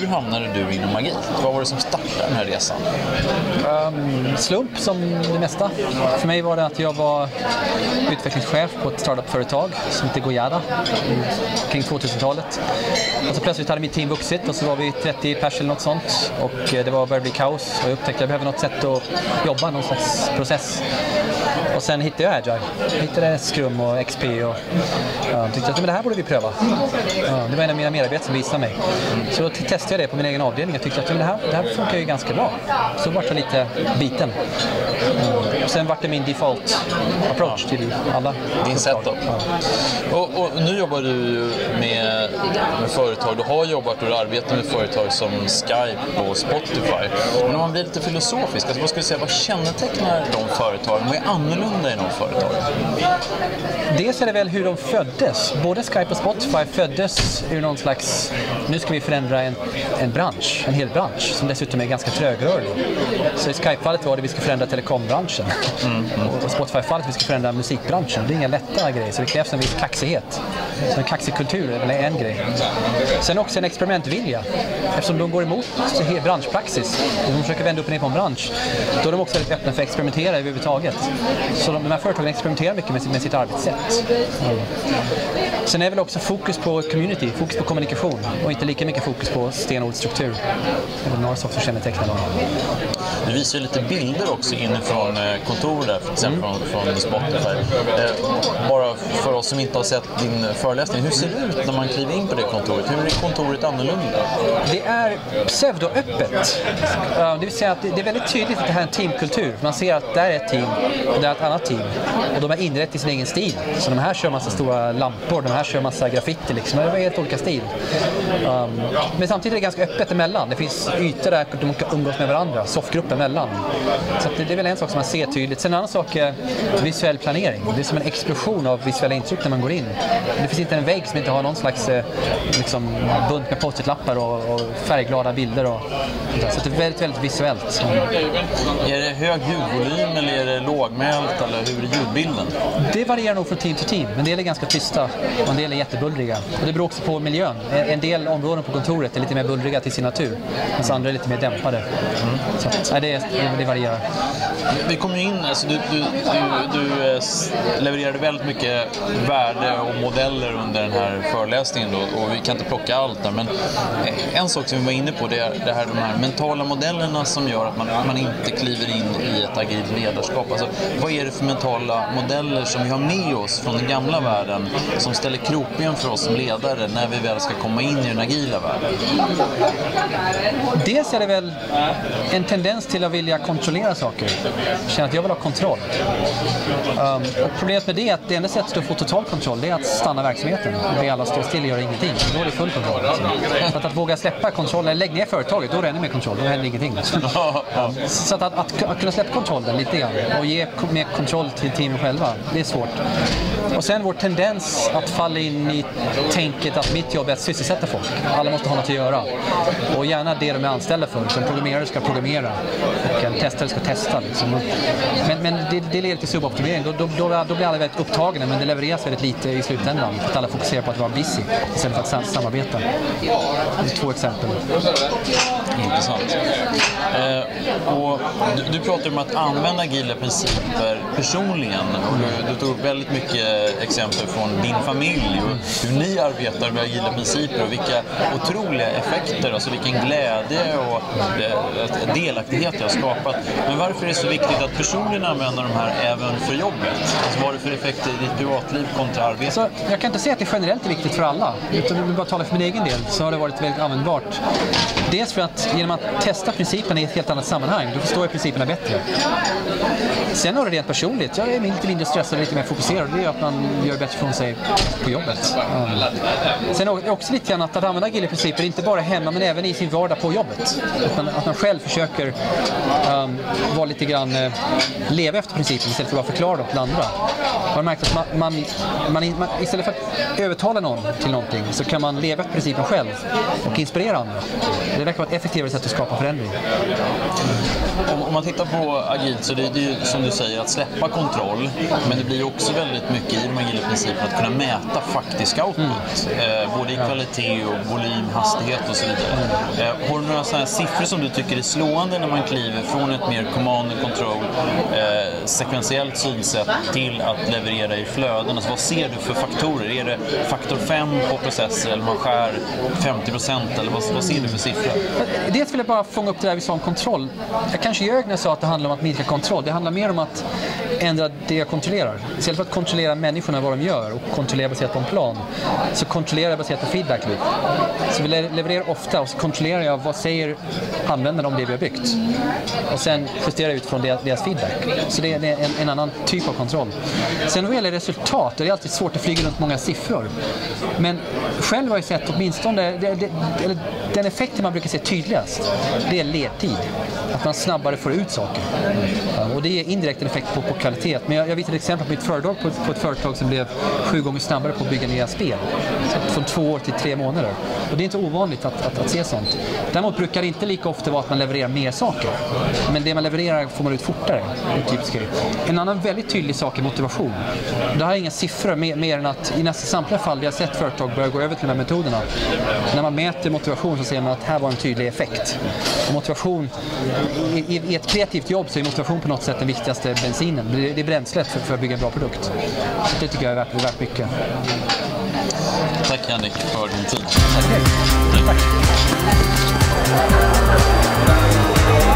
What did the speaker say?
hamnade du inom Agil? Vad var det som startade den här resan? Slump som det mesta. För mig var det att jag var utvecklingschef på ett startup-företag som heter Goyada kring 2000-talet. Och så plötsligt hade mitt team vuxit och så var vi 30 pers eller något sånt. Och det började bli kaos och jag upptäckte att jag behöver något sätt att jobba, någon slags process. Och sen hittade jag Agile. Jag hittade Scrum och XP och tyckte att men det här borde vi pröva. Det var en av mina medarbetare som visade mig. Så då testade jag det på min egen avdelning. Jag tyckte att men det här funkar ju ganska bra. Så var jag lite biten. Och sen var det min default approach till alla. Din setup. Och nu jobbar du med företag. Du har jobbat och arbetat med företag som Skype och Spotify. Men om man blir lite filosofisk, alltså vad ska du säga, vad kännetecknar de företagen? Vad är annorlunda i de företagen? Dels är det väl hur de föddes. Både Skype och Spotify föddes ur någon slags, nu ska vi förändra en bransch, en hel bransch som dessutom är ganska trögrörlig. Så i Skype-fallet var det vi ska förändra telekombranschen. Och i Spotify-fallet vi ska förändra musikbranschen. Det är inga lätta grejer, så det krävs en viss kaxighet. Så en kaxig kultur är väl en grej. Sen också en experimentvilja. Eftersom de går emot branschpraxis och de försöker vända upp och ner på en bransch, då är de också väldigt öppna för att experimentera överhuvudtaget. Så de här företagen experimenterar mycket med sitt arbetssätt. Sen är väl också fokus på community, fokus på kommunikation och inte lika mycket fokus på stenord struktur. Det är väl några saker som kännetecknar dem. Du visar ju lite bilder också inifrån kontoret där, till exempel från Spotify. Bara för oss som inte har sett din föreläsning, hur ser det ut när man kliver in på det kontoret? Hur är kontoret annorlunda? Det är pseudoöppet. Det vill säga att det är väldigt tydligt att det här är en teamkultur. Man ser att där är ett team och där är ett annat team. Och de är inrätt i sin egen stil. Så de här kör massa stora lampor, de här kör massa graffiti liksom. Det är helt olika stil. Men samtidigt är det ganska öppet emellan. Det finns ytor där de kan umgås med varandra, soffgrupper emellan. Så det är väl en sak som man ser tydligt. Sen en annan sak är visuell planering. Det är som en explosion av visuella intryck när man går in. Det finns inte en vägg som inte har någon slags liksom, bunt med post-it-lappar och färgglada bilder. Så det är väldigt, väldigt visuellt. Är det hög ljudvolym eller är det lågmält eller hur är ljudbilden? Det varierar nog från team till team. En del är ganska tysta och en del är jättebullriga. Och det beror också på miljön. En del områden på kontoret är lite mer bullriga till sin natur. Medan andra är lite mer dämpade. Så att, det varierar. Vi kom ju in, alltså du levererade väldigt mycket värde och modeller under den här föreläsningen då, och vi kan inte plocka allt där, men en sak som vi var inne på det är de här mentala modellerna som gör att man inte kliver in i ett agilt ledarskap. Alltså, vad är det för mentala modeller som vi har med oss från den gamla världen som ställer krokben för oss som ledare när vi väl ska komma in i den agila världen? Dels är det väl en tendens till att vilja kontrollera saker. Känna att jag vill ha kontroll. Och problemet med det är att det enda sättet att få total kontroll det är att stanna verksamheten. Vi alla står still och gör ingenting. Då är det full kontroll. Så att våga släppa kontroll, eller lägga ner företaget, då är det ännu mer kontroll. Då händer ingenting. Så att kunna släppa kontrollen lite grann och ge mer kontroll till teamen själva, det är svårt. Och sen vår tendens att falla in i tänket att mitt jobb är att sysselsätta folk. Alla måste ha något att göra. Och gärna det de är anställda för. Som programmerare ska programmera och en testare ska testa. Liksom. Men det leder till suboptimering. Då blir alla väldigt upptagna, men det levereras väldigt lite i slutändan. För att alla fokuserar på att vara busy istället för att samarbeta. Det är 2 exempel. Intressant. Och du pratar om att använda agila principer personligen. Och du tog upp väldigt mycket exempel från din familj och hur ni arbetar med agila principer och vilka otroliga effekter, alltså vilken glädje och delaktighet jag har skapat. Men varför är det så viktigt att personligen använda de här även för jobbet? Alltså, vad är det för effekter i ditt privatliv kontra arbete? Alltså, jag kan inte säga att det generellt är viktigt för alla. Utan om vi bara talar för min egen del så har det varit väldigt användbart. Dels för att genom att testa principerna i ett helt annat sammanhang, då förstår jag principerna bättre. Sen har det rent personligt. Jag är lite mindre stressad och lite mer fokuserad. Det är att man gör bättre från sig på jobbet. Sen är det också lite grann att använda agila principer inte bara hemma men även i sin vardag på jobbet. Att man själv försöker vara lite grann, leva efter principen istället för att bara förklara dem till andra. Man har märkt att man istället för att övertala någon till någonting så kan man leva efter principen själv och inspirera andra. Det verkar vara ett effektivare sätt att skapa förändring. Om man tittar på agilt så det är ju som du säger att släppa kontroll, men det blir också väldigt mycket i de agila principerna att kunna mäta faktisk output, både i kvalitet och volym, hastighet och så vidare. Har du några sådana här siffror som du tycker är slående när man kliver från ett mer command and control sekventiellt synsätt till att leverera i flöden? Alltså, vad ser du för faktorer? Är det faktor 5 på processer eller man skär 50% eller vad ser du för siffror? Dels vill jag bara fånga upp det där vi sa om kontroll. Jag kanske ljög när jag sa att det handlar om att minska kontroll. Det handlar mer om att ändra det jag kontrollerar. Istället för att kontrollera människorna vad de gör och kontrollera baserat på en plan, så kontrollerar jag baserat på feedback loop. Så vi levererar ofta och så kontrollerar jag vad säger användarna om det vi har byggt. Och sen justerar jag utifrån deras feedback. Så det är en annan typ av kontroll. Sen vad gäller resultat, det är alltid svårt att flyga runt många siffror. Men själv har jag sett åtminstone den effekten man brukar se tydligast, det är ledtid. Att man snabbare får ut saker. Och det är indirekt en effekt på kvalitet. Men jag vet ett exempel på mitt företag på ett företag som blev 7 gånger snabbare på att bygga nya spel. Från 2 år till 3 månader. Och det är inte ovanligt att se sånt. Däremot brukar det inte lika ofta vara att man levererar mer saker. Men det man levererar får man ut fortare. En annan väldigt tydlig sak är motivation. Det har inga siffror mer än att i nästan samtliga fall vi har sett företag börja gå över till de här metoderna. När man mäter motivation så ser man att här var en tydlig effekt. Och motivation, i ett kreativt jobb så är motivation på något sätt den viktigaste bensinen. Det är bränslet för att bygga en bra produkt. Så det tycker jag är värt mycket. Tack Henrik för din tid. Tack.